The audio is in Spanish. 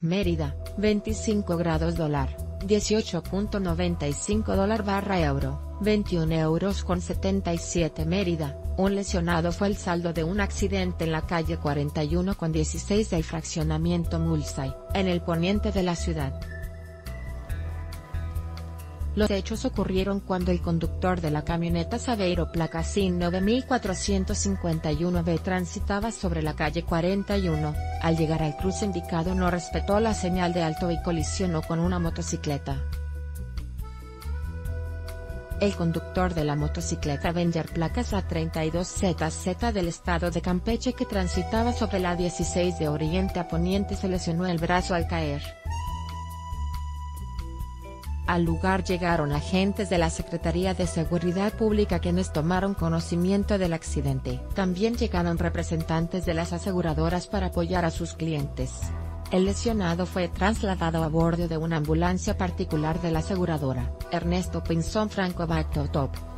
Mérida, 25 grados dólar, 18.95 dólar/euro, 21 euros con 77 Mérida, un lesionado fue el saldo de un accidente en la calle 41 con 16 del fraccionamiento Mulsay, en el poniente de la ciudad. Los hechos ocurrieron cuando el conductor de la camioneta Saveiro placa SIN 9451B transitaba sobre la calle 41, al llegar al cruce indicado no respetó la señal de alto y colisionó con una motocicleta. El conductor de la motocicleta Avenger placas A32ZZ del estado de Campeche que transitaba sobre la 16 de oriente a poniente se lesionó el brazo al caer. Al lugar llegaron agentes de la Secretaría de Seguridad Pública quienes tomaron conocimiento del accidente. También llegaron representantes de las aseguradoras para apoyar a sus clientes. El lesionado fue trasladado a bordo de una ambulancia particular de la aseguradora, Ernesto Pinzón Franco Bactotop.